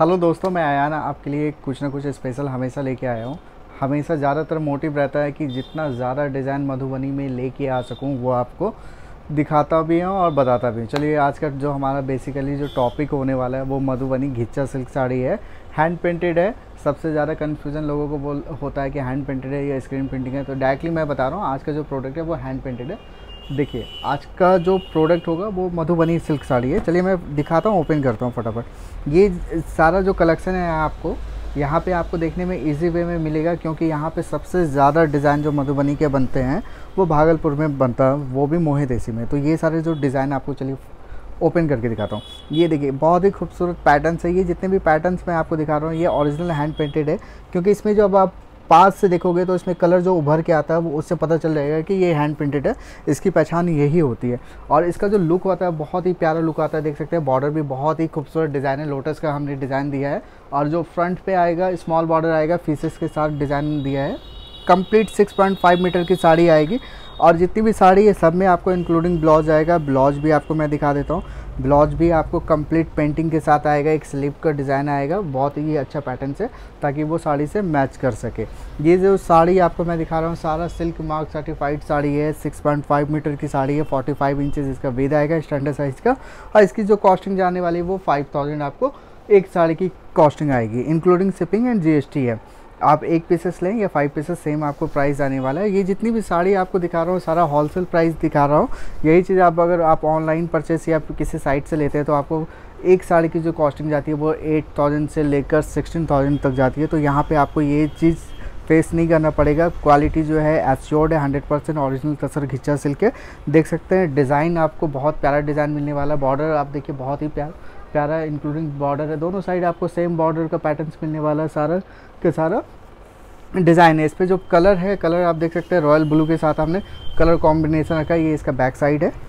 Hello दोस्तों, मैं आया ना आपके लिए कुछ ना कुछ स्पेशल हमेशा लेके आया हूँ। हमेशा ज़्यादातर मोटिव रहता है कि जितना ज़्यादा डिज़ाइन मधुबनी में लेके आ सकूँ वो आपको दिखाता भी हूँ और बताता भी हूँ। चलिए, आज का जो हमारा बेसिकली जो टॉपिक होने वाला है वो मधुबनी घिच्चा सिल्क साड़ी है। हैंड पेंटेड है। सबसे ज़्यादा कन्फ्यूज़न लोगों को होता है कि हैंड पेंटेड है या स्क्रीन प्रिंटिंग है, तो डायरेक्टली मैं बता रहा हूँ आज का जो प्रोडक्ट है वो हैंड पेंटेड है। देखिए, आज का जो प्रोडक्ट होगा वो मधुबनी सिल्क साड़ी है। चलिए मैं दिखाता हूँ, ओपन करता हूँ फटाफट। ये सारा जो कलेक्शन है आपको यहाँ पे आपको देखने में इजी वे में मिलेगा, क्योंकि यहाँ पे सबसे ज़्यादा डिज़ाइन जो मधुबनी के बनते हैं वो भागलपुर में बनता है, वो भी मोहे देसी में। तो ये सारे जो डिज़ाइन आपको चलिए ओपन करके दिखाता हूँ। ये देखिए, बहुत ही खूबसूरत पैटर्न्स है। ये जितने भी पैटर्न्स मैं आपको दिखा रहा हूँ ये ओरिजिनल हैंड पेंटेड है, क्योंकि इसमें जो अब आप पास से देखोगे तो इसमें कलर जो उभर के आता है वो उससे पता चल जाएगा कि ये हैंड प्रिंटेड है। इसकी पहचान यही होती है। और इसका जो लुक होता है बहुत ही प्यारा लुक आता है। देख सकते हैं बॉर्डर भी बहुत ही खूबसूरत डिज़ाइन है, लोटस का हमने डिज़ाइन दिया है। और जो फ्रंट पे आएगा स्मॉल बॉर्डर आएगा, फीसेस के साथ डिज़ाइन दिया है। कंप्लीट 6.5 मीटर की साड़ी आएगी। और जितनी भी साड़ी है सब में आपको इंक्लूडिंग ब्लाउज आएगा। ब्लाउज भी आपको मैं दिखा देता हूँ। ब्लाउज भी आपको कंप्लीट पेंटिंग के साथ आएगा। एक स्लीव का डिज़ाइन आएगा, बहुत ही अच्छा पैटर्न से, ताकि वो साड़ी से मैच कर सके। ये जो साड़ी आपको मैं दिखा रहा हूँ सारा सिल्क मार्क सर्टिफाइड साड़ी है। 6.5 मीटर की साड़ी है। 45 इंचेस इसका विड्थ आएगा स्टैंडर्ड साइज़ का। और इसकी जो कॉस्टिंग जाने वाली है वो 5000 आपको एक साड़ी की कॉस्टिंग आएगी, इंक्लूडिंग शिपिंग एंड GST है। आप 1 पीसेस लें या 5 पीसेस, सेम आपको प्राइस आने वाला है। ये जितनी भी साड़ी आपको दिखा रहा हूँ सारा होलसेल प्राइस दिखा रहा हूँ। यही चीज़ आप अगर आप ऑनलाइन परचेस या किसी साइट से लेते हैं तो आपको एक साड़ी की जो कॉस्टिंग जाती है वो 8000 से लेकर 16000 तक जाती है। तो यहाँ पे आपको ये चीज़ फेस नहीं करना पड़ेगा। क्वालिटी जो है एश्योर्ड है, 100% ओरिजिनल तसर घिच्चा सिल्क है। देख सकते हैं डिज़ाइन आपको बहुत प्यारा डिज़ाइन मिलने वाला। बॉर्डर आप देखिए बहुत ही प्यारा इंक्लूडिंग बॉर्डर है। दोनों साइड आपको सेम बॉर्डर का पैटर्न्स मिलने वाला है। सारा के सारा डिज़ाइन है। इस पर जो कलर है, कलर आप देख सकते हैं रॉयल ब्लू के साथ हमने कलर कॉम्बिनेशन रखा है। ये इसका बैक साइड है।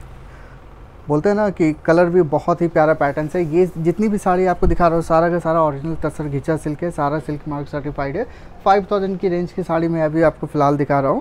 बोलते हैं ना कि कलर भी बहुत ही प्यारा पैटर्न है। ये जितनी भी साड़ी आपको दिखा रहा हूँ सारा का सारा ओरिजिनल तसर घिच्चा सिल्क है। सारा सिल्क मार्क सर्टिफाइड है। 5000 की रेंज की साड़ी मैं अभी आपको फ़िलहाल दिखा रहा हूँ।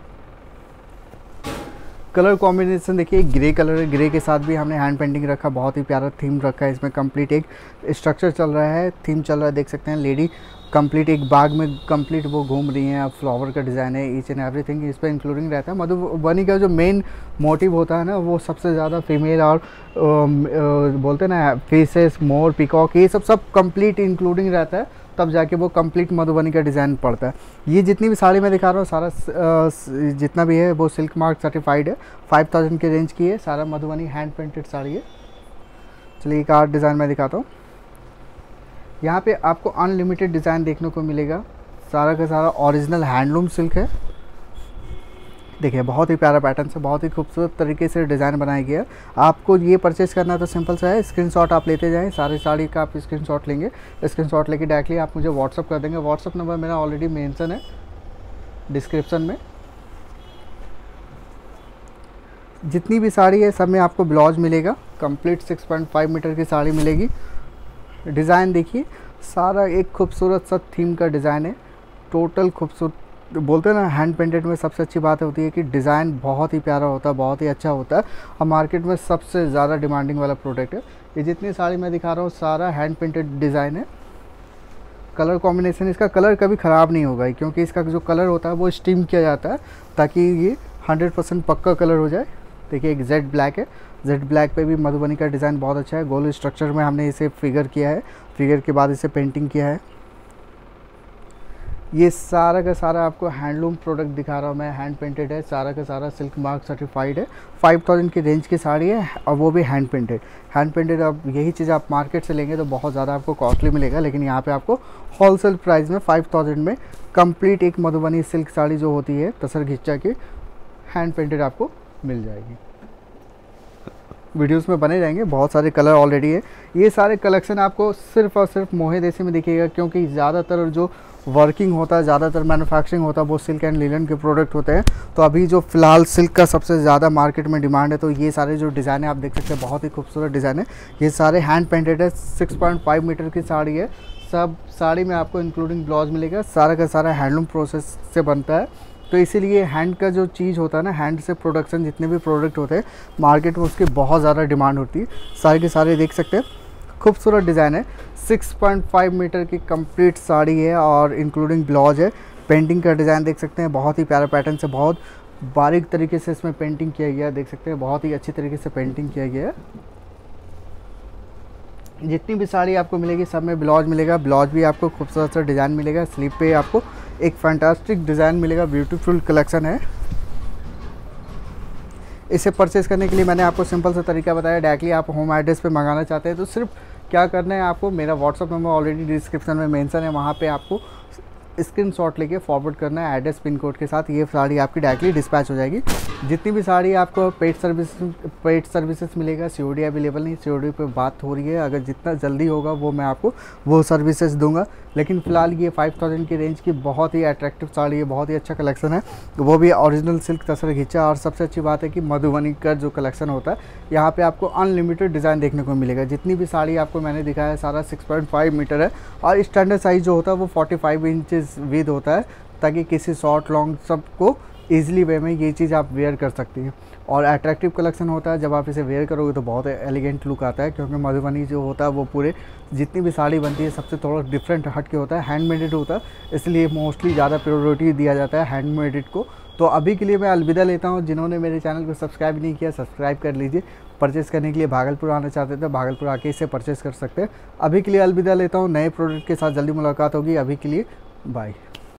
कलर कॉम्बिनेशन देखिए, ग्रे कलर है। ग्रे के साथ भी हमने हैंड पेंटिंग रखा, बहुत ही प्यारा थीम रखा है। इसमें कंप्लीट एक स्ट्रक्चर चल रहा है, थीम चल रहा है। देख सकते हैं लेडी कंप्लीट एक बाग में कंप्लीट वो घूम रही हैं। अब फ्लावर का डिज़ाइन है, ईच एंड एवरीथिंग इस पर इंक्लूडिंग रहता है। मधुबनी का जो मेन मोटिव होता है ना वो सबसे ज़्यादा फीमेल और बोलते हैं ना फेसेस, मोर, पिकॉक, ये सब कंप्लीट इंक्लूडिंग रहता है, तब जाके वो कंप्लीट मधुबनी का डिज़ाइन पड़ता है। ये जितनी भी साड़ी मैं दिखा रहा हूँ सारा जितना भी है वो सिल्क मार्क सर्टिफाइड है। 5000 की रेंज की है। सारा मधुबनी हैंड पेंटेड साड़ी है। चलिए एक आर्ट डिज़ाइन मैं दिखाता हूँ। यहाँ पे आपको अनलिमिटेड डिज़ाइन देखने को मिलेगा। सारा का सारा ओरिजिनल हैंडलूम सिल्क है। देखिए बहुत ही प्यारा पैटर्न से बहुत ही खूबसूरत तरीके से डिज़ाइन बनाया गया है। आपको ये परचेस करना तो सिंपल सा है, स्क्रीनशॉट आप लेते जाएं। सारी साड़ी का आप स्क्रीनशॉट लेंगे, स्क्रीनशॉट लेके डायरेक्टली आप मुझे व्हाट्सअप कर देंगे। व्हाट्सअप नंबर मेरा ऑलरेडी मेंशन है डिस्क्रिप्शन में। जितनी भी साड़ी है सब में आपको ब्लाउज मिलेगा। कंप्लीट 6.5 मीटर की साड़ी मिलेगी। डिज़ाइन देखिए, सारा एक खूबसूरत सा थीम का डिज़ाइन है। टोटल खूबसूरत, बोलते हैं ना हैंड पेंटेड में सबसे अच्छी बात होती है कि डिज़ाइन बहुत ही प्यारा होता है, बहुत ही अच्छा होता है। और मार्केट में सबसे ज़्यादा डिमांडिंग वाला प्रोडक्ट है। ये जितनी साड़ी मैं दिखा रहा हूँ सारा हैंड पेंटेड डिज़ाइन है। कलर कॉम्बिनेशन, इसका कलर कभी ख़राब नहीं होगा, क्योंकि इसका जो कलर होता है वो स्टीम किया जाता है ताकि ये 100% पक्का कलर हो जाए। देखिए एक जेड ब्लैक है। जेड ब्लैक पे भी मधुबनी का डिज़ाइन बहुत अच्छा है। गोल स्ट्रक्चर में हमने इसे फिगर किया है, फिगर के बाद इसे पेंटिंग किया है। ये सारा का सारा आपको हैंडलूम प्रोडक्ट दिखा रहा हूँ मैं, हैंड पेंटेड है। सारा का सारा सिल्क मार्क सर्टिफाइड है। 5000 की रेंज की साड़ी है और वो भी हैंड पेंटेड। हैंड पेंटेड अब यही चीज़ आप मार्केट से लेंगे तो बहुत ज़्यादा आपको कॉस्टली मिलेगा, लेकिन यहाँ पे आपको होलसेल प्राइस में 5000 में कंप्लीट एक मधुबनी सिल्क साड़ी जो होती है तसर घिच्चा की हैंड पेंटेड आपको मिल जाएगी। वीडियोस में बने रहेंगे, बहुत सारे कलर ऑलरेडी है। ये सारे कलेक्शन आपको सिर्फ और सिर्फ मोहे देसी में दिखेगा, क्योंकि ज़्यादातर जो वर्किंग होता है, ज़्यादातर मैन्युफैक्चरिंग होता है वो सिल्क एंड लिनन के प्रोडक्ट होते हैं। तो अभी जो फ़िलहाल सिल्क का सबसे ज़्यादा मार्केट में डिमांड है, तो ये सारे जो डिज़ाइन है आप देख सकते हैं बहुत ही खूबसूरत डिज़ाइन है। ये सारे हैंड पेंटेड है। 6.5 मीटर की साड़ी है। सब साड़ी में आपको इंक्लूडिंग ब्लाउज मिलेगा। सारा का सारा हैंडलूम प्रोसेस से बनता है। तो इसीलिए हैंड का जो चीज़ होता है ना, हैंड से प्रोडक्शन जितने भी प्रोडक्ट होते हैं मार्केट में उसकी बहुत ज़्यादा डिमांड होती है। सारे के सारे देख सकते हैं खूबसूरत डिज़ाइन है। 6.5 मीटर की कंप्लीट साड़ी है और इंक्लूडिंग ब्लाउज है। पेंटिंग का डिज़ाइन देख सकते हैं, बहुत ही प्यारा पैटर्न से, बहुत बारीक तरीके से इसमें पेंटिंग किया गया है। देख सकते हैं बहुत ही अच्छी तरीके से पेंटिंग किया गया है। जितनी भी साड़ी आपको मिलेगी सब में ब्लाउज मिलेगा। ब्लाउज भी आपको खूबसूरत सा डिज़ाइन मिलेगा। स्लीव पे आपको एक फैंटास्टिक डिज़ाइन मिलेगा। ब्यूटीफुल कलेक्शन है। इसे परचेज़ करने के लिए मैंने आपको सिंपल सा तरीका बताया। डायरेक्टली आप होम एड्रेस पे मंगाना चाहते हैं तो सिर्फ क्या करना है, आपको मेरा व्हाट्सअप नंबर ऑलरेडी डिस्क्रिप्शन में मेंशन है, वहाँ पे आपको स्क्रीनशॉट लेके फॉरवर्ड करना है एड्रेस पिन कोड के साथ। ये साड़ी आपकी डायरेक्टली डिस्पैच हो जाएगी। जितनी भी साड़ी आपको पेड सर्विसेज मिलेगा। सीओडी अवेलेबल नहीं, सीओडी पे बात हो रही है, अगर जितना जल्दी होगा वो मैं आपको वो सर्विसेज दूंगा। लेकिन फ़िलहाल ये 5000 की रेंज की बहुत ही अट्रैक्टिव साड़ी है, बहुत ही अच्छा कलेक्शन है, वो भी ओरिजिनल सिल्क तसर खींचा। और सबसे अच्छी बात है कि मधुबनी का जो कलेक्शन होता है यहाँ पे आपको अनलिमिटेड डिज़ाइन देखने को मिलेगा। जितनी भी साड़ी आपको मैंने दिखाया है सारा 6.5 मीटर है और स्टैंडर्ड साइज़ जो होता है वो 45 इंचज़ विद होता है, ताकि किसी शॉर्ट लॉन्ग सबको ईजिली वे में ये चीज़ आप वेयर कर सकती हैं। और अट्रैक्टिव कलेक्शन होता है, जब आप इसे वेयर करोगे तो बहुत एलिगेंट लुक आता है, क्योंकि मधुबनी जो होता है वो पूरे जितनी भी साड़ी बनती है सबसे थोड़ा डिफरेंट हट के होता है, हैंडमेडेड होता है, इसलिए मोस्टली ज़्यादा प्रायोरिटी दिया जाता है हैंडमेडेड को। तो अभी के लिए मैं अलविदा लेता हूँ। जिन्होंने मेरे चैनल को सब्सक्राइब नहीं किया सब्सक्राइब कर लीजिए। परचेज़ करने के लिए भागलपुर आना चाहते थे भागलपुर आके इसे परचेज़ कर सकते हैं। अभी के लिए अलविदा लेता हूँ। नए प्रोडक्ट के साथ जल्दी मुलाकात होगी। अभी के लिए बाय।